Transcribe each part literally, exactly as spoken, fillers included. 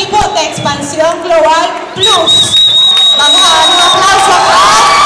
equipo de Expansión Global Plus. Vamos a dar un aplauso a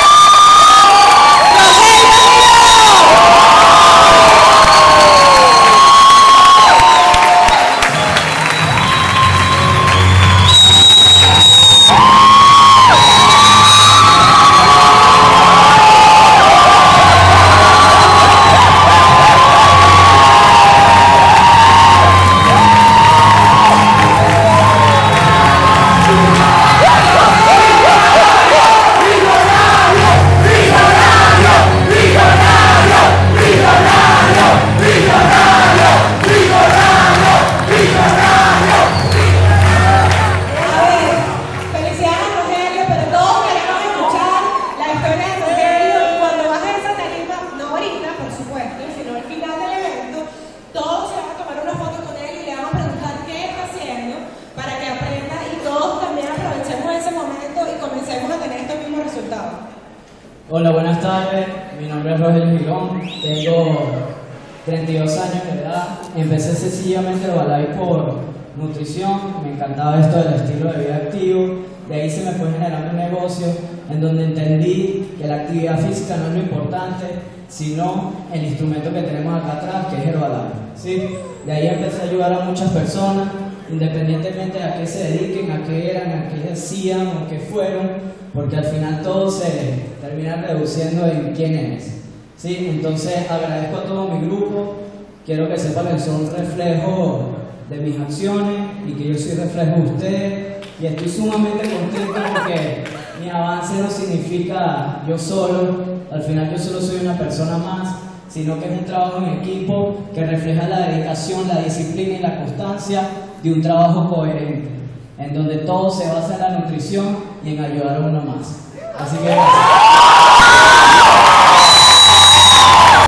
Hola, buenas tardes. Mi nombre es Rogelio Girón. Tengo treinta y dos años de edad. Empecé sencillamente Herbalife por nutrición. Me encantaba esto del estilo de vida activo. De ahí se me fue generando un negocio en donde entendí que la actividad física no es lo importante, sino el instrumento que tenemos acá atrás, que es Herbalife, ¿sí? De ahí empecé a ayudar a muchas personas, independientemente de a qué se dediquen, a qué eran, a qué hacían o qué fueron, porque al final todo se termina reduciendo en quién eres, ¿sí? Entonces agradezco a todo mi grupo, quiero que sepan que son reflejo de mis acciones y que yo soy reflejo de ustedes, y estoy sumamente contento porque mi avance no significa yo solo, al final yo solo soy una persona más, sino que es un trabajo en equipo que refleja la dedicación, la disciplina y la constancia de un trabajo coherente, en donde todo se basa en la nutrición y en ayudar a uno más. Así que gracias.